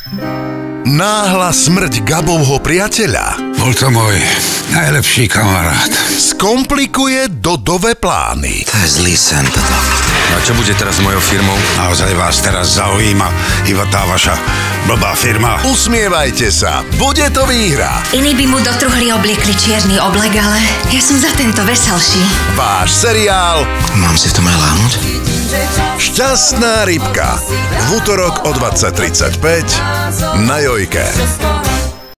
Náhla smrť Gabovho priateľa Bol to môj najlepší kamarát. skomplikuje Dodové plány. To je zlý sen, toto. A čo bude teraz s mojou firmou? Naozaj vás teraz zaujíma iba tá vaša blbá firma. Usmievajte sa, bude to výhra. Iní by mu do truhly obliekli čierny oblek, ale ja som za tento veselší. Váš seriál Mám si v tom aj láhnuť? Šťastná rybka. V utorok o 20:35 na Jojke.